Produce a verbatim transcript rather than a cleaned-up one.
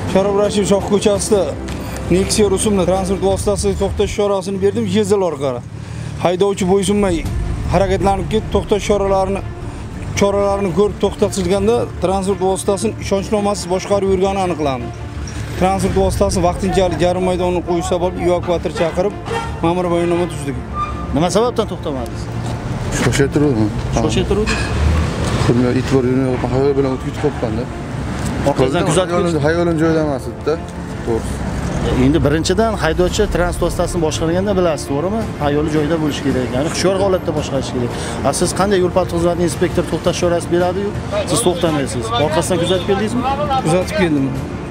Sharof Rashid Shoh ko'chasida Nexia rusumli transport vositasi to'xtash chorasini berdim Yezel orqali. Haydovchi bo'ysunmay harakatlanib ketdi, to'xtash choralarini choralarini ko'rib to'xtatilganda transport vositasini ishonchnomasiz boshqarib yurgani aniqlandi. Transport vositasi vaqtinchalik jarima maydoniga qo'yish sababli evakuator chaqirib, ma'mur bayonnoma tuzdik. Nima sababdan to'xtamadingiz? Shoshib turdim. Shoshib turdim. Pulni itbor yo'lini hayol bilan o'tib ketib qolganda. Orqadan kuzatib keldi. Hayolim joyida emas edi-da. To'g'ri. Endi birinchidan haydovchi transport vositasini boshqarganda bilasiz, to'g'rimi? Hayoli joyida bo'lishi kerak. Ya'ni hushyor holatda boshqarish kerak. A siz qanday yo'l-patrul xizmati inspektor to'xtash chorasi beradi-yu, siz to'xtamaysiz. Orqasidan kuzatib keldingizmi? Kuzatib keldim.